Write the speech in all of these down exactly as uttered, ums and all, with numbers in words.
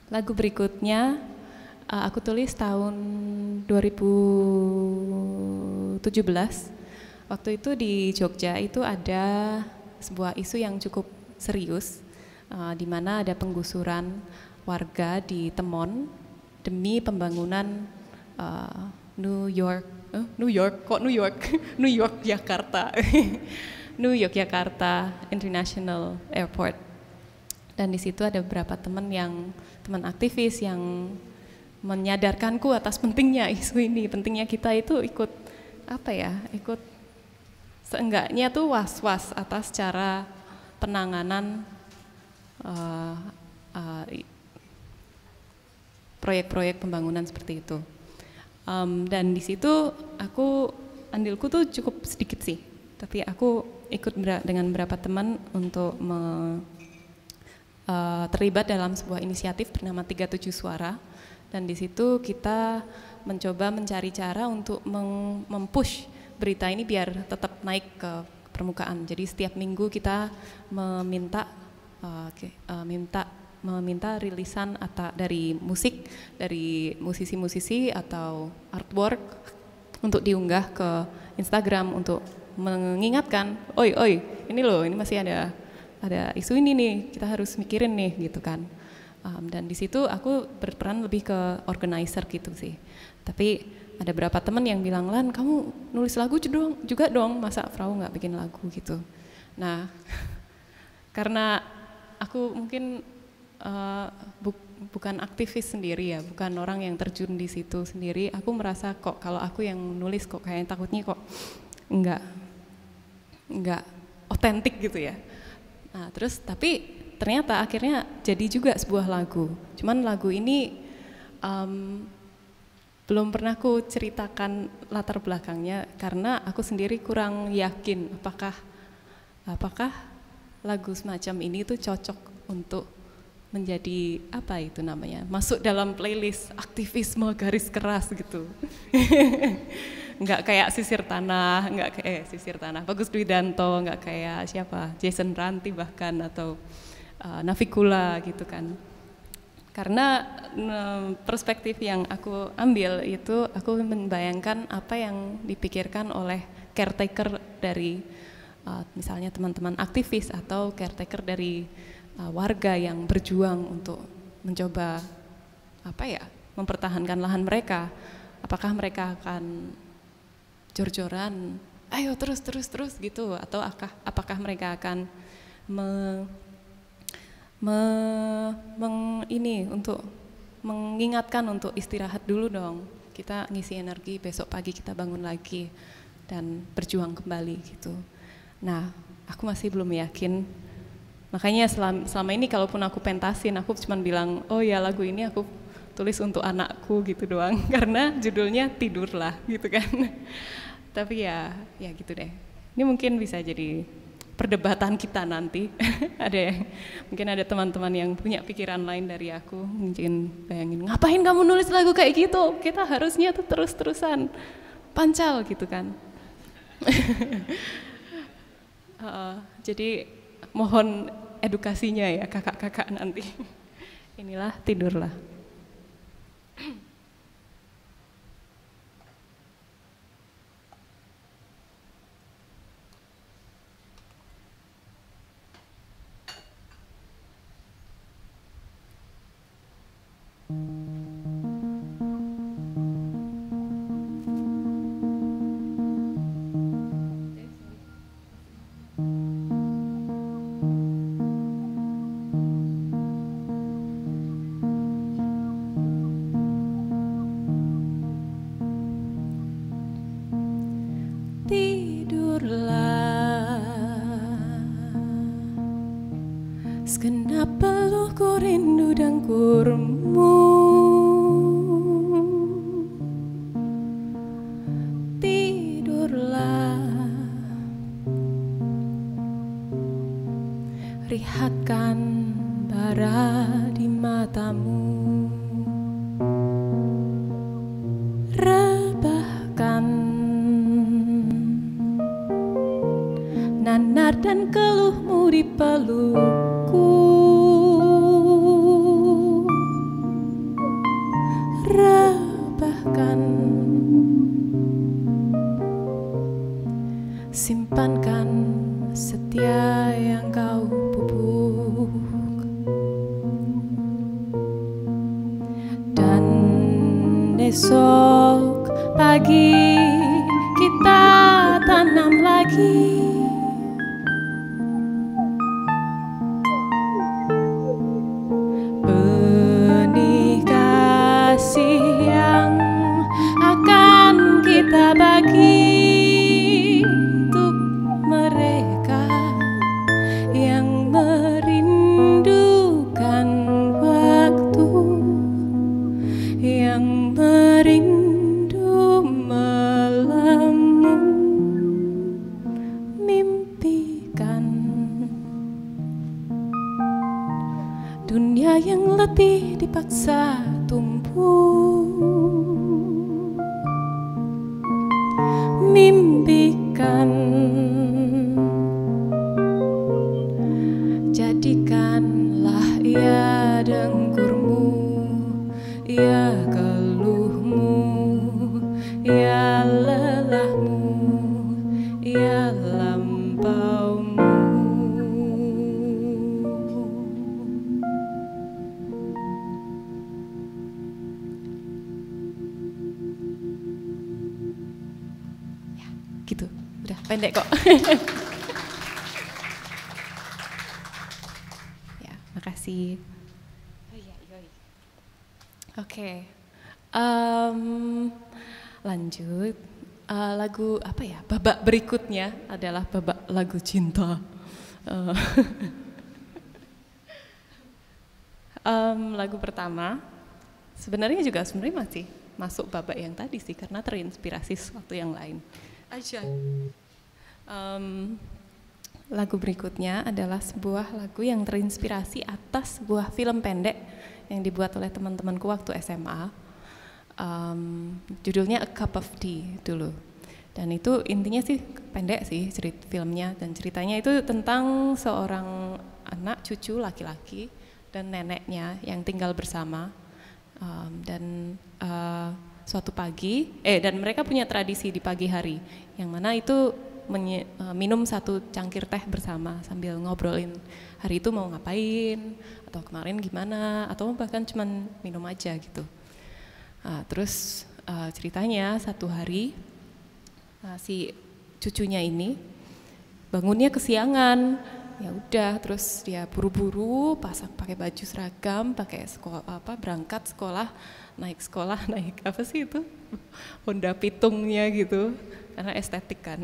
lagu berikutnya uh, aku tulis tahun dua ribu tujuh belas. Waktu itu di Jogja itu ada sebuah isu yang cukup serius, uh, di mana ada penggusuran warga di Temon demi pembangunan uh, New York, uh, New York, kok New York, New York Jakarta, New York Jakarta International Airport. Dan di situ ada beberapa teman yang teman aktivis yang menyadarkanku atas pentingnya isu ini, pentingnya kita itu ikut apa ya, ikut seenggaknya tuh was-was atas cara penanganan uh, uh, proyek-proyek pembangunan seperti itu. Um, dan di situ aku andilku tuh cukup sedikit sih, tapi aku ikut ber- dengan beberapa teman untuk me- uh, terlibat dalam sebuah inisiatif bernama tiga puluh tujuh Suara. Dan di situ kita mencoba mencari cara untuk meng- mempush berita ini biar tetap naik ke permukaan. Jadi setiap minggu kita meminta uh, okay, uh, minta meminta rilisan atau dari musik, dari musisi-musisi atau artwork untuk diunggah ke Instagram untuk mengingatkan, oi oi, ini loh, ini masih ada ada isu ini nih, kita harus mikirin nih gitu kan. Um, dan di situ aku berperan lebih ke organizer gitu sih. Tapi ada beberapa teman yang bilang, Lan, kamu nulis lagu juga, juga dong, masa Frau nggak bikin lagu gitu. Nah, karena aku mungkin uh, bu, bukan aktivis sendiri ya, bukan orang yang terjun di situ sendiri, aku merasa kok kalau aku yang nulis kok kayak takutnya kok nggak nggak otentik gitu ya. Nah, terus tapi ternyata akhirnya jadi juga sebuah lagu. Cuman lagu ini um, belum pernah aku ceritakan latar belakangnya karena aku sendiri kurang yakin apakah apakah lagu semacam ini tuh cocok untuk menjadi apa itu namanya, masuk dalam playlist aktivisme garis keras gitu. Nggak kayak Sisir Tanah, nggak kayak eh, Sisir Tanah, Bagus Dwidanto, nggak kayak siapa, Jason Ranti bahkan atau uh, Navikula gitu kan. Karena perspektif yang aku ambil itu aku membayangkan apa yang dipikirkan oleh caretaker dari uh, misalnya teman-teman aktivis atau caretaker dari uh, warga yang berjuang untuk mencoba apa ya, mempertahankan lahan mereka. Apakah mereka akan jor-joran, ayo terus terus terus gitu, atau apakah, apakah mereka akan me Me, meng, ini untuk mengingatkan untuk istirahat dulu dong, kita ngisi energi, besok pagi kita bangun lagi dan berjuang kembali gitu. Nah, aku masih belum yakin, makanya selama, selama ini kalaupun aku pentasin, aku cuma bilang, oh ya lagu ini aku tulis untuk anakku gitu doang, karena judulnya Tidurlah gitu kan. Tapi ya, ya gitu deh. Ini mungkin bisa jadi perdebatan kita nanti. Ada yang, mungkin ada teman-teman yang punya pikiran lain dari aku, mungkin bayangin, ngapain kamu nulis lagu kayak gitu, kita harusnya tuh terus-terusan pancal gitu kan. uh, jadi mohon edukasinya ya kakak-kakak nanti. Inilah Tidurlah. Segenap peluhku rindu dan kurmu, tidurlah, lihatkan bara di matamu, rebahkan nanar dan keluhmu di pelukku. Esok pagi kita tanam lagi. Benih kasih yang akan kita bagi untuk mereka yang merindukan waktu, yang merindu melamun mimpikan dunia yang letih dipaksa tumbuh. Mimpikan, jadikanlah ia dengkurmu, ia keluhmu, ia lelahmu, ia lampaumu. Ya, gitu. Udah pendek kok. Ya, makasih. Oke, um, lanjut. Uh, lagu apa ya? Babak berikutnya adalah babak lagu cinta. Uh, um, lagu pertama sebenarnya juga sebenarnya masih masuk babak yang tadi sih, karena terinspirasi sesuatu yang lain. Aja. Um, lagu berikutnya adalah sebuah lagu yang terinspirasi atas sebuah film pendek yang dibuat oleh teman-temanku waktu S M A. Um, judulnya A Cup of Tea dulu. Dan itu intinya sih pendek sih cerita filmnya, dan ceritanya itu tentang seorang anak cucu laki-laki dan neneknya yang tinggal bersama. Um, dan uh, suatu pagi, eh dan mereka punya tradisi di pagi hari, yang mana itu menye, uh, minum satu cangkir teh bersama sambil ngobrolin hari itu mau ngapain, atau kemarin gimana, atau bahkan cuman minum aja gitu. Nah, terus uh, ceritanya satu hari uh, si cucunya ini bangunnya kesiangan. Ya udah, terus dia buru-buru pasang pakai baju seragam, pakai sekolah apa berangkat sekolah, naik sekolah naik apa sih itu Honda Pitungnya gitu, karena estetik kan.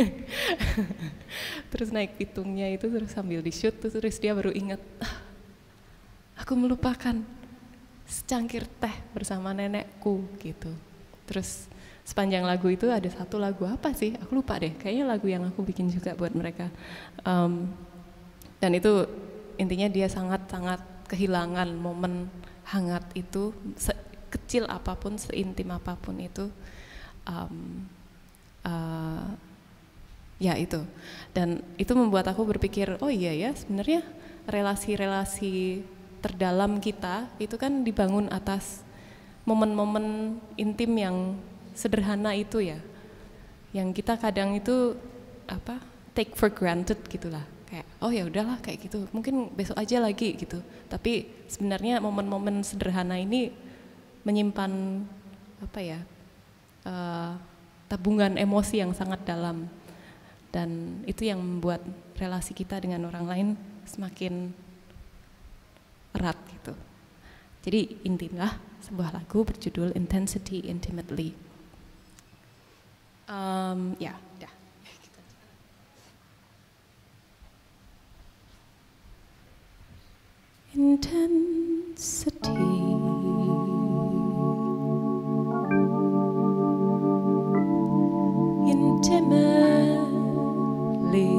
Terus naik Pitungnya itu terus sambil di shoot, terus dia baru ingat, ah, aku melupakan secangkir teh bersama nenekku gitu. Terus sepanjang lagu itu ada satu lagu apa sih? Aku lupa deh. Kayaknya lagu yang aku bikin juga buat mereka. Um, dan itu intinya dia sangat-sangat kehilangan momen hangat itu, sekecil apapun, seintim apapun itu. Um, uh, ya itu. Dan itu membuat aku berpikir, oh iya ya, sebenarnya relasi-relasi terdalam kita itu kan dibangun atas momen-momen intim yang sederhana itu ya, yang kita kadang itu apa take for granted gitulah, kayak oh ya udahlah kayak gitu, mungkin besok aja lagi gitu. Tapi sebenarnya momen-momen sederhana ini menyimpan apa ya uh, tabungan emosi yang sangat dalam, dan itu yang membuat relasi kita dengan orang lain semakin erat gitu. Jadi intinya sebuah lagu berjudul Intensity Intimately. Um, ya, dah. Intensity, intimately,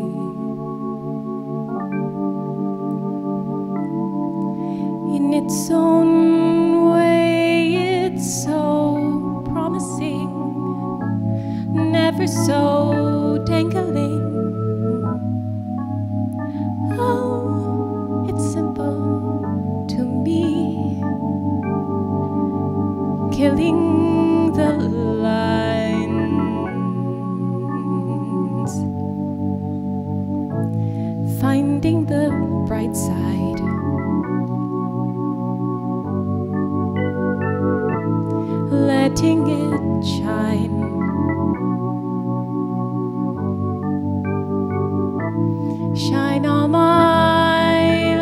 in its own way, it's so promising, never so dangling. Oh, it's simple to me, killing the lines, finding the bright side, letting it shine. Shine all my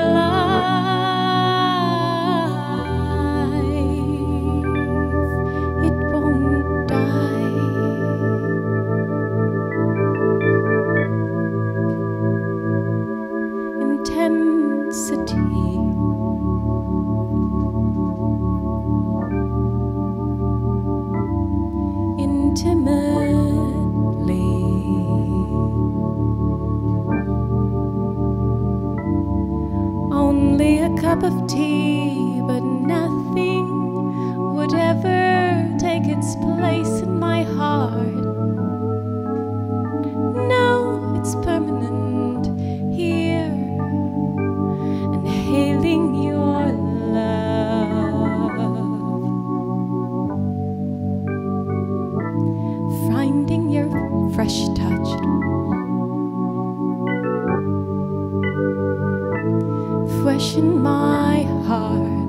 life. It won't die. Intensity. Intimately. Only a cup of tea, but nothing would ever take its place in my heart. No, it's permanent here, inhaling your love, finding your fresh touch, fresh in my heart,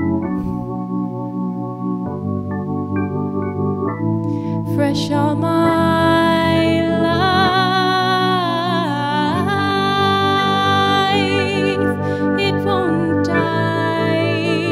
fresh all my life. It won't die.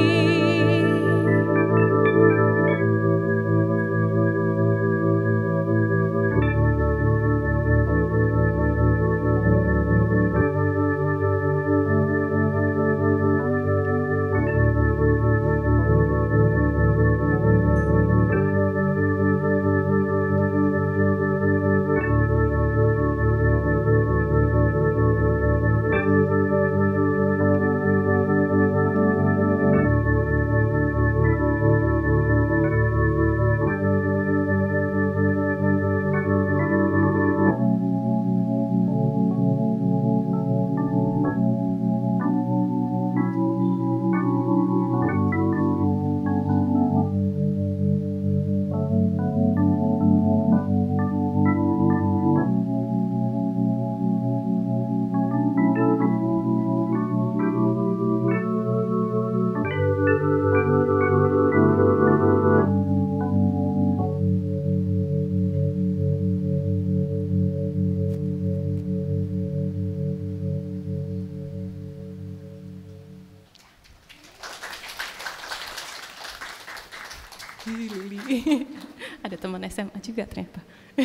Ada teman S M A juga ternyata.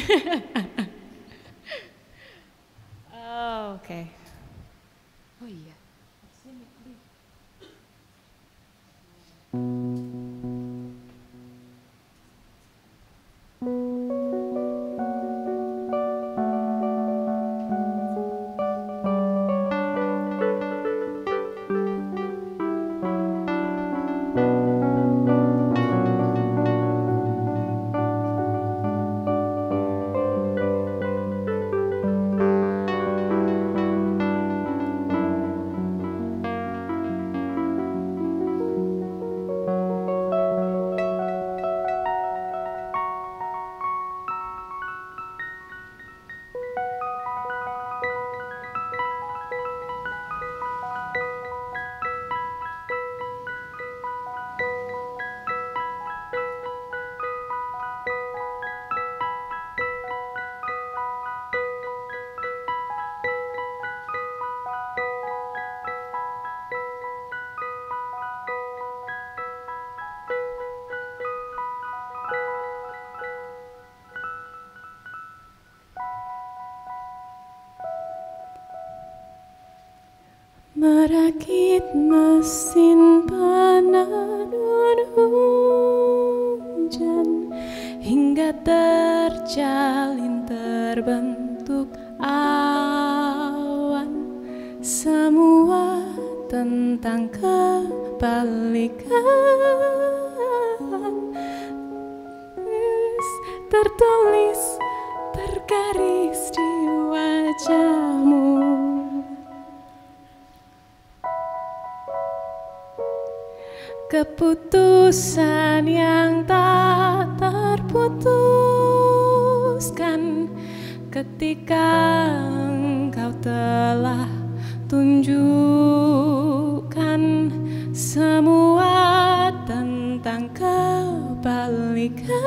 Oh, oke. Okay. Oh iya. Merakit mesin penenun hujan hingga terjalin terbentuk awan. Semua tentang kebalikan tertulis tergaris di wajahmu. Keputusan yang tak terputuskan ketika engkau telah tunjukkan semua tentang kebalikan.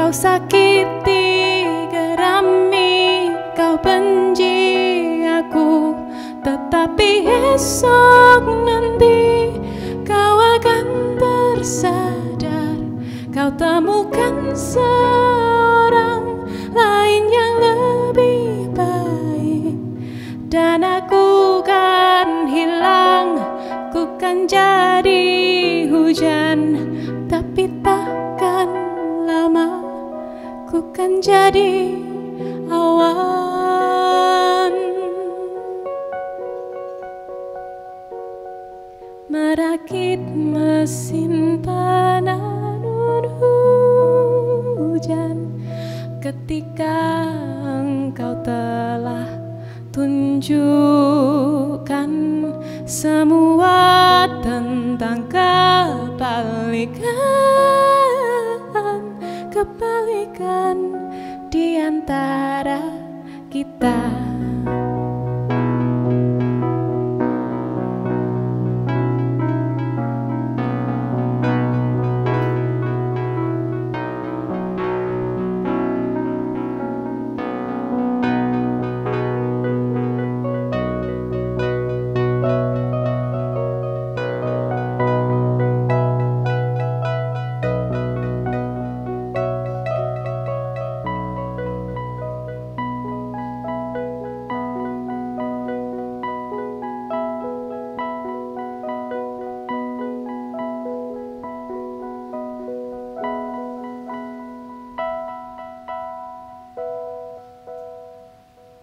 kau sakiti, gerami, kau benci aku, tetapi esok nanti kau akan tersadar, kau temukan seorang lain yang lebih baik, dan aku kan hilang, ku kan jadi hujan, tapi takkan lama, ku kan jadi awan. Merakit mesin penanun hujan, ketika engkau telah tunjukkan semua tentang kebalikan, kebalikan di antara kita.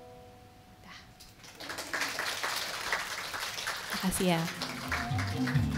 Terima kasih ya.